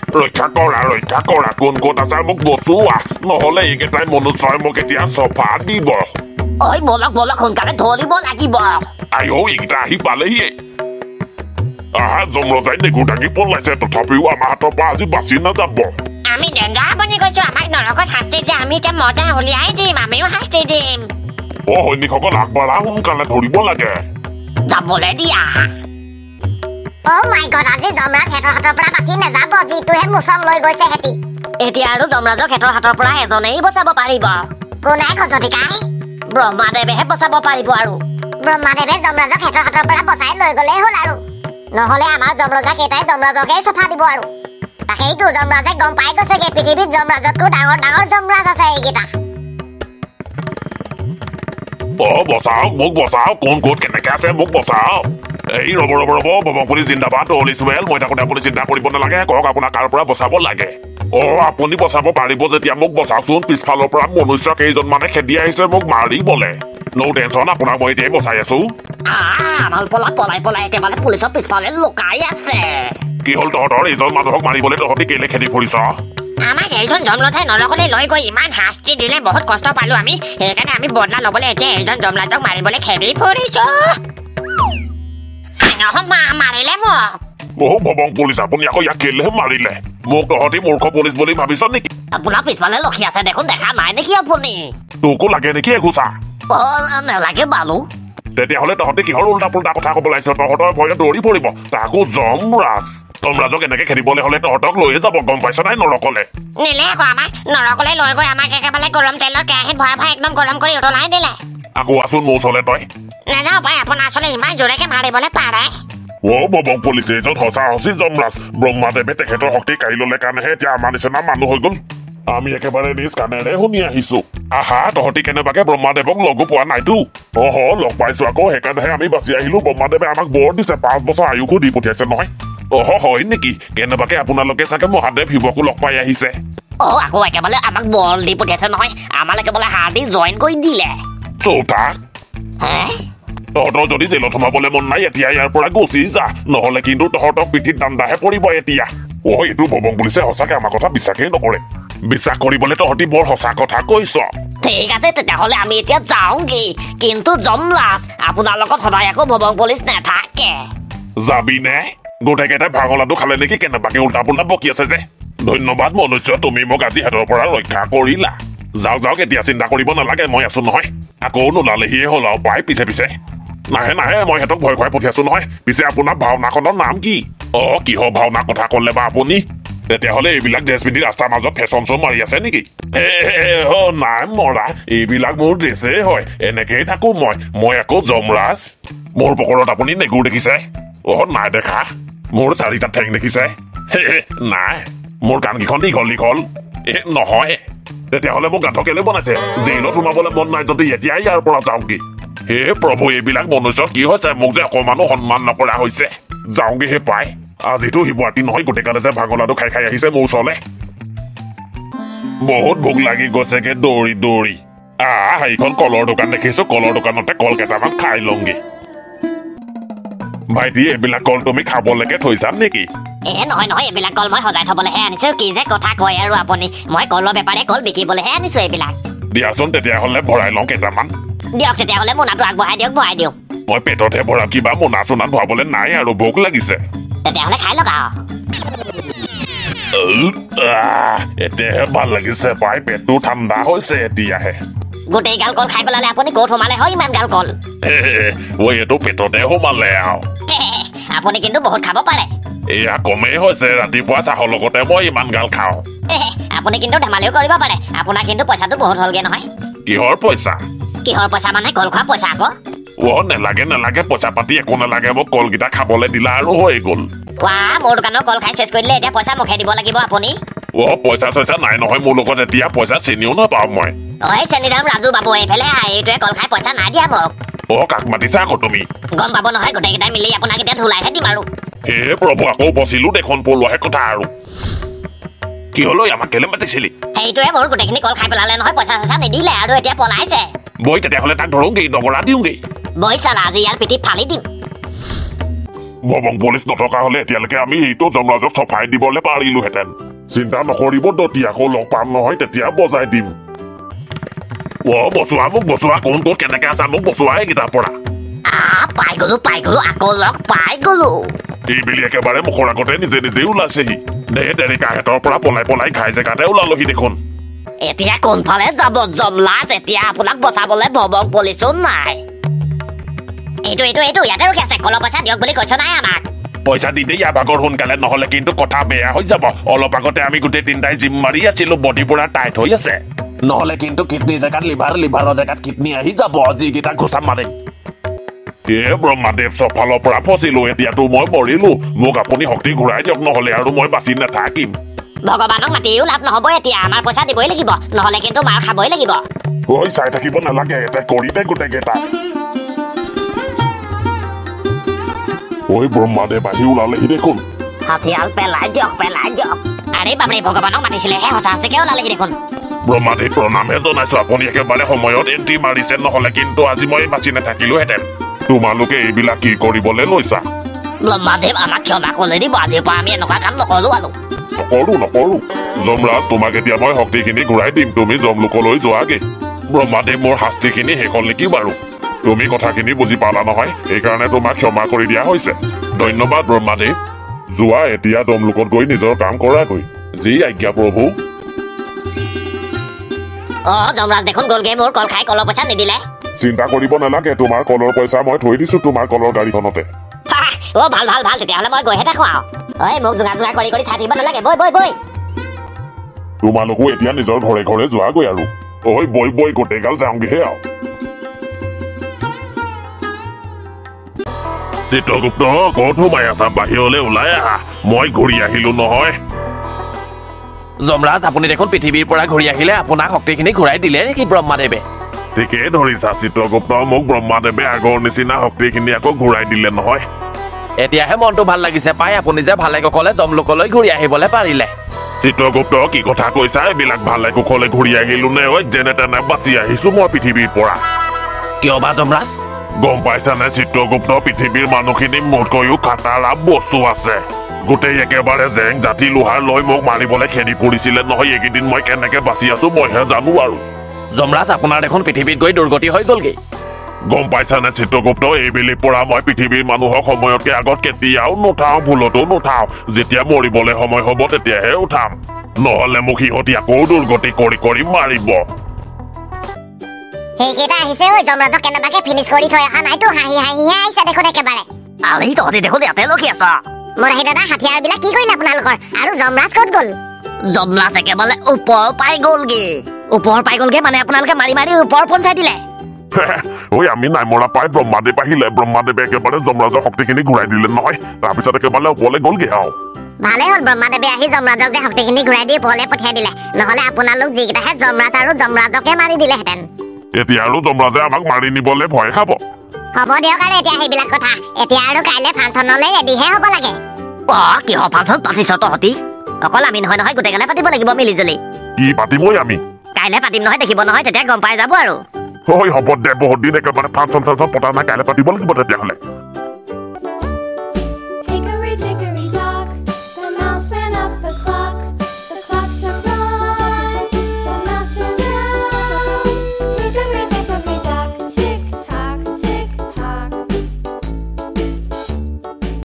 ৰক্ষা কৰা কোন ক'ত আছে মোক বচোৱা নহ'লে এইকেইটাই মনুষ্যই মোক এতিয়া চফা দিব ঐ বলক সোনকালে ধৰিব লাগিব আইও এইকেইটা আহি পালেহি আহা জমৰজাই নেগুৰ দাঙি পলাইছে তথাপিও আমাৰ হাতৰ পৰা আজি বাচি নাযাব আমি ডেঞ্জাৰ বনি গৈছো আমাক নৰকত শাস্তি দিয়ে আমি এতিয়া মজা উলিয়াই দিম আমিও শাস্তি দিম সৈনিকসকল আগবাঢ়া সোনকালে ধৰিব লাগে যাবলৈ দিয়া মাই গড আজি যমৰাজ হেতৰ হাতৰ পৰা বাচি নাযাব যিটোহে মুচম লৈ গৈছে হেতি এতিয়া আৰু যমৰাজক হেতৰ হাতৰ পৰা এজনেই বচাব পাৰিব কোনাই খজতিকাই ব্ৰহ্মাদেৱেহে বচাব পাৰিব আৰু ব্ৰহ্মাদেৱে যমৰাজক হেতৰ হাতৰ পৰা বচাই লৈ গ'লেই হ'ল আৰু নহ'লে আমাৰ যমৰাজা কেইটাই যমৰাজকেই চফা দিব আৰু তাকেইতো যমৰাজে গম পাই গৈছেগে পৃথিৱীত যমৰাজতকৈ ডাঙৰ যমৰাজ আছে এইকেইটা মোক বচাওক কোন ক'ত কেনেকে আছে মোক বচাওক এই ৰ'ব ভৱংপুৰী জিন্দাবাদ অলিচুৱেল মই থাকোঁতে আপুনি চিন্তা কৰিব নালাগে কওক আপোনাক কাৰ পৰা বচাব লাগে আপুনি বচাব পাৰিব যেতিয়া মোক বচাওকচোন পিছফালৰ পৰা মনুষ্য কেইজনমানে খেদি আহিছে মোক মাৰিবলে ন' টেনশ্যন আপোনাক মই এতিয়াই বচাই আছো পলাই একেবাৰে পুলিচৰ পিছফালে লুকাই আছে কি হ'ল তহঁতৰ এইজন মানুহক মাৰিবলৈ তহঁতি কেলে খেদি ফুৰিছ আমাক এইজন যমৰাজে নৰকলৈ লৈ গৈ ইমান শাস্তি দিলে বহুত কষ্ট পালো আমি সেইকাৰণে আমি বদলা ল'বলৈ এতিয়া এইজন যমৰাজক মাৰিবলৈ খেদি ফুৰিছো মাৰিলে মোক ভৱং পুলিচ আপুনি আকৌ ইয়াক কেলেহে মাৰিলে মোক তহঁতি মূৰ্খ পুলিচ বুলি ভাবিছ নেকি আপোনাৰ পিছফালে লক্ষী আছে দেখোন দেখা নাই নেকি আপুনি তোকো লাগে নেকি এঘোচা নালাগে বালু তেতিয়াহ'লে তহঁতি কিহৰ উল্টা পুল্টা কথা ক'ব লাগিছ তহঁতৰ ভয়ত দৌৰি পৰিব তাকো যমৰাজক এনেকে খেদিবলৈ হ'লে তহঁতক লৈয়ে যাব গম পাইছ নাই নৰকলে নিলে আকৌ আমাক নৰকলে লৈ গৈ আমাক একেবাৰে গৰম তেলৰ কেৰাহীত ভৰাই একদম গৰম কৰি উতলাই দিলে আকৌ আছোন মোৰ ওচৰলে তই নাযাওঁ পাই আপোনাৰ আচলতে ইমান জোৰেকে মাৰিবলৈ পাৰে ভৱং পুলিচ এজন সঁচা যমৰাজ ব্ৰহ্মাদেৱে তেখেতৰ শক্তি কাঢ়ি ল'লে কাৰণেহে এতিয়া আমাৰ নিচিনা মানুহ হৈ গ'ল আমি একেবাৰে নিজ কাণেৰে শুনি আহিছো আহা তহঁতি কেনেবাকে ব্ৰহ্মাদেৱক লগো পোৱা নাইতো লগ পাইছো আকৌ সেইকাৰণেহে আমি বাচি আহিলো ব্ৰহ্মাদেৱে আমাক বৰ দিছে 5 বছৰ আয়ুসো দি পঠিয়াইছে নহয় হয় নেকি কেনেবাকে আপোনালোকে চাগে মহাদেৱ শিৱকো লগ পাই আহিছে আকৌ একেবাৰে আমাক বল দি পঠিয়াইছে নহয় আমাক একেবাৰে হাৰ্ডি জইন কৰি দিলে চৌতা তহঁতৰ যদি জেলত সোমাবলৈ মন নাই এতিয়া ইয়াৰ পৰা গুচি যা নহ'লে কিন্তু তহঁতক পিঠিত দাণ্ডাহে পৰিব এতিয়া এইটো ভৱং পুলিচে সঁচাকে আমাৰ কথা বিশ্বাসেই নকৰে বিশ্বাস কৰিবলৈ তহঁতি বৰ সঁচা কথা কৈছ ঠিক আছে তেতিয়াহ'লে আমি এতিয়া যাওঁগৈ কিন্তু যমৰাজ আপোনাৰ লগত সদায় আকৌ ভৱং পুলিচ নাথাকে যাবি নে গোটেইকেইটাই ভাঙলাটো খালে নেকি কেনেবাকে উল্টা পুল্টা বকি আছে যে ধন্যবাদ মনুষ্য তুমি মোক আজি হাতৰ পৰা ৰক্ষা কৰিলা যাওক এতিয়া চিন্তা কৰিব নালাগে মই আছো নহয় আকৌ নোলালেহিয়ে হ'ল আৰু পাই পিছে নাহে মই সিহঁতক ভয় খুৱাই পঠিয়াইছো নহয় পিছে আপোনাৰ ভাওনাখনৰ নাম কি কিহৰ ভাওনা কথা ক'লে বা আপুনি তেতিয়াহ'লে এইবিলাক ড্ৰেছ পিন্ধি ৰাস্তাৰ মাজত ফেশ্বন শ্ব' মাৰি আছে নেকি নাই মৰা এইবিলাক মোৰ ড্ৰেছেই হয় এনেকেই থাকো মই আকৌ যমৰাজ মোৰ পকৰত আপুনি নেগুৰ দেখিছে নাই দেখা মোৰ 4টা ঠেং দেখিছে নাই মোৰ কাণকেইখন দীঘল নহয় তেতিয়াহ'লে মোক গাধ কেলে বনাইছে জেইলত সোমাবলৈ মন নাই যদি এতিয়াই ইয়াৰ পৰা যাওঁগৈ হে প্ৰভু এইবিলাক মনুষ্য কি হৈছে মোক যে অকণমানো সন্মান নকৰা হৈছে যাওঁগৈ হে পাই আজিতো শিৱৰাত্ৰি নহয় গোটেইকালে যে ভাঙলাটো খাই আহিছে মোৰ ওচৰলে বহুত ভোক লাগি গৈছেগে দৌৰি সেইখন কলৰ দোকান দেখিছো কলৰ দোকানতে কল কেইটামান খাই লওঁগে ভাইটি এইবিলাক কল তুমি খাবলৈকে থৈছা নেকি নহয় এইবিলাক কল মই সজাই থবলৈহে আনিছো কি যে কথা কয় আৰু আপুনি মই কলৰ বেপাৰী কল বিকিবলৈহে আনিছো এইবিলাক দিয়াচোন তেতিয়াহ'লে ভৰাই লওঁ কেইটামান দিয়ক তেতিয়াহ'লে মোনাটো আগবঢ়াই দিয়ক ভৰাই দিওঁ মই পেটতহে ভৰাম কিবা মোনা চোনাত ভৰাবলৈ নাই আৰু ভোক লাগিছে তেতিয়াহ'লে খাই লওক এতিয়াহে ভাল লাগিছে পাই পেটটো ঠাণ্ডা হৈছে এতিয়াহে গোটেই গাল কল খাই পেলালে আপুনি ক'ত সোমালে হয় ইমান গাল কল এইটো পেটতে সোমালে আৰু আপুনি কিন্তু বহুত খাব পাৰে এয়া কমেই হৈছে ৰাতিপুৱা চাহৰ লগতে মই ইমান গাল খাওঁ আপুনি কিন্তু ধেমালিও কৰিব পাৰে আপোনাৰ কিন্তু পইচাটো বহুত হ'লগে নহয় কিহৰ পইচা মানে কল খোৱা পইচা আকৌ নেলাগে পইচা পাতি একো নালাগে মোক কলকেইটা খাবলৈ দিলা আৰু হৈ গ'ল মোৰ দোকানৰ কল খাই চেচ কৰি দিলে এতিয়া পইচা মুখে দিব লাগিব আপুনি পইচা নাই নহয় মোৰ লগত এতিয়া পইচা চিনিও নাপাওঁ মই চেনিৰাম ৰাজু বাবু এইফালে এইটোৱে কল খাই পইচা নাই দিয়া মোক কাক মাতিছা আকৌ তুমি গম পাব নহয় গোটেইকেইটাই মিলি আপোনাক এতিয়া ধুলাইহে দিম আৰু হে প্ৰভু আকৌ বচিলো দেখোন পলোৱাহে কথা আৰু কি হলো আমাক কেলে মাতিছিলি সেইটোৱে মোৰ গোটেইখিনি কল খাই পেলালে নহয় পইচা নিদিলে আৰু এতিয়া পলাইছে বই তেতিয়াহ'লে তাক ধৰোঁগৈ নগৰা দিওঁগৈ বই চালা আজি ইয়াৰ পিঠিত ফালি দিম ভবং পুলিচ নথকা হলে এতিয়ালৈকে আমি এইটো যমৰাজক চফাই দিবলৈ পাৰিলোহেঁতেন চিন্তা নকৰিব দতি আকৌ লগ পাম নহয় তেতিয়া বজাই দিম বচোৱা মোক বচোৱা কোন ক'ত কেনেকে আছা মোক বচোৱা এইকেইটাৰ পৰা পাই গলো আকৌ লগ পাই গলো এইবেলি একেবাৰে মুখৰ আগতে নিজে নিজে ওলাইছেহি দে ডেৰিকাহঁতৰ পৰা পলাই ঘাই জেগাতে ওলালহি দেখোন এতিয়া কোনফালে যাব জমলাজ এতিয়া আপোনাক বচাবলে ভবং পুলিচো নাই এইটো ইয়াতে ৰখি আছে কলৰ পইচা দিয়ক বুলি কৈছ নাই আমাক পইচা দি দে ইয়াৰ ভাগৰ সোনকালে নহলে কিন্তু কথা বেয়া হৈ যাব অলপ আগতে আমি গোটেই তিনিটাই জিম মাৰি আছিলো বডি পুৰা টাইট হৈ আছে নহলে কিন্তু কিডনী জেগাত লিভাৰৰ জেগাত কিডনী আহি যাব যিকেইটা ঘোচা মাৰে ব্ৰহ্মাদেৱ চফালৰ পৰা ফচিলো এতিয়াতো মই মৰিলো মোক আপুনি শক্তি ঘূৰাই দিয়ক নহলে আৰু মই বাচি নাথাকিম ভগৱানক মাতিও লাভ নহব এতিয়া আমাৰ পইচা দিবই লাগিব নহলে কিন্তু মাৰ খাবই লাগিব ঐ চাই থাকিব নালাগে এটা কৰি দে গোটেইকেইটা ঐ ব্ৰহ্মাদেৱ আহি ওলালেহি দেখোন হাতিয়াল পেলাই দিয়ক আৰে বাপৰে ভগৱানক মাতিছিলেহে সঁচাকে ওলালেহি দেখোন ব্ৰহ্মাদেৱ প্ৰণামহে জনাইছো আপুনি একেবাৰে সময়ত এণ্ট্ৰি মাৰিছে নহলে কিন্তু আজি মই বাচি নাথাকিলোহেঁতেন তোমালোকে এইবিলাক কি কৰিবলৈ লৈছা ব্ৰহ্মাদেৱ আমাক ক্ষমা কৰি দিব আজিৰ পৰা আমি এনেকুৱা কাম নকৰো যমৰাজ তোমাক এতিয়া মই শক্তিখিনি ঘূৰাই দিম তুমি যমলোকলৈ যোৱাগে ব্ৰহ্মাদেৱ মোৰ শাস্তিখিনি শেষ হ'ল নেকি বাৰু তুমি কথাখিনি বুজি পালা নহয় সেইকাৰণে তোমাক ক্ষমা কৰি দিয়া হৈছে ধন্যবাদ ব্ৰহ্মাদেৱ যোৱা এতিয়া যমলোকত গৈ নিজৰ কাম কৰাগৈ যি আজ্ঞা প্ৰভু যমৰাজ দেখোন গ'লগে মোৰ কল খাই কলৰ পইচা নিদিলে চিন্তা কৰিব নালাগে তোমাৰ কলৰ পইচা মই থৈ দিছো তোমাৰ কলৰ গাড়ীখনতে ভাল তেতিয়াহ'লে মই গৈহে থাকো আৰু মোক জোঙা কৰি চাই থাকিব নালাগে বৈ তোমালোকো এতিয়া নিজৰ ঘৰে ঘৰে যোৱাগৈ আৰু বৈ গোটেইগাল যাওঁগেহে আৰু চিত্ৰগুপ্ত ক'ত সোমাই আছা বাহিৰলৈ ওলাই আহা মই ঘূৰি আহিলো নহয় যমৰাজ আপুনি দেখোন পৃথিৱীৰ পৰা ঘূৰি আহিলে আপোনাক শক্তিখিনি ঘূৰাই দিলে নেকি ব্ৰহ্মাদেৱে ঠিকেই ধৰিছা চিত্ৰগুপ্ত মোক ব্ৰহ্মাদেৱে আগৰ নিচিনা শক্তিখিনি আকৌ ঘূৰাই দিলে নহয় এতিয়াহে মনটো ভাল লাগিছে পাই আপুনি যে ভালে কুশলে যমলোকলৈ ঘূৰি আহিবলৈ পাৰিলে চিত্ৰগুপ্ত কি কথা কৈছা এইবিলাক ভালে কুশলে ঘূৰি আহিলো নে যেনে তেনে বাচি আহিছো মই পৃথিৱীৰ পৰা কিয় বা যমৰাজ গম পাইছানে চিত্ৰগুপ্ত পৃথিৱীৰ মানুহখিনি মোতকৈও খাটাৰা বস্তু আছে গোটেই একেবাৰে জেং জাতি লোহাৰ লৈ মোক মাৰিবলৈ খেদি ফুৰিছিলে নহয় এইকেইদিন মই কেনেকে বাচি আছো মইহে জানো আৰু যমৰাজ আপোনাৰ দেখোন পৃথিৱীত গৈ দুৰ্গতি হৈ গ'লগে গম পাইছানে চিত্ৰগুপ্ত এইবেলিৰ পৰা মই পৃথিৱীৰ মানুহক সময়তকে আগত কেতিয়াও নুঠাও ভুলতো নুঠাও যেতিয়া মৰিবলৈ সময় হ'ব তেতিয়াহে উঠাম নহলে মোক সিহঁতি আকৌ দুৰ্গতি কৰি মাৰিব সেইকেইটা আহিছে যমৰাজক কেনেবাকে ফিনিছ কৰি থৈ অহা নাইতো হাঁহি আহিছে দেখোন একেবাৰে তহঁতি দেখোন ইয়াতে ৰখি আছ মৰাহী দাদা হাতিয়াৰবিলাক কি কৰিলে আপোনালোকৰ আৰু যমৰাজ ক'ত গ'ল যমৰাজ একেবাৰে ওপৰ পাই গ'লগে মানে আপোনালোকে মাৰি ওপৰ পঞ্চাই দিলে আমি নাই মৰা পাই ব্ৰহ্মাদেৱ আহিলে ব্ৰহ্মাদেৱে একেবাৰে যমৰাজৰ শক্তিখিনি ঘূৰাই দিলে নহয় তাৰপিছত একেবাৰে ওপৰলৈ গ'লগে আৰু ভালে হ'ল ব্ৰহ্মাদেৱে আহি যমৰাজক যে শক্তিখিনি ঘূৰাই দি ওপৰলৈ পঠিয়াই দিলে নহলে আপোনালোক যিকেইটাহে যমৰাজ আৰু যমৰাজকে মাৰি দিলেহেঁতেন এতিয়া আৰু যমৰাজে আমাক মাৰি নিবলৈ ভয় খাব হ'ব দিয়ক আৰু এতিয়া সেইবিলাক কথা এতিয়া আৰু কাইলৈ ফাংচনলৈ ৰেডিহে হ'ব লাগে কিহৰ ফাংচন পাতিছ তহঁতি অকল আমি নহয় গোটেইগালে পাতিব লাগিব মিলিজুলি কি পাতিবই আমি কাইলৈ পাতিম নহয় দেখিব নহয় তেতিয়া গম পাই যাব আৰু হ'ব দে বহুত দিন একেবাৰে ফাংচন পতা নাই কাইলৈ পাতিব লাগিব তেতিয়াহ'লে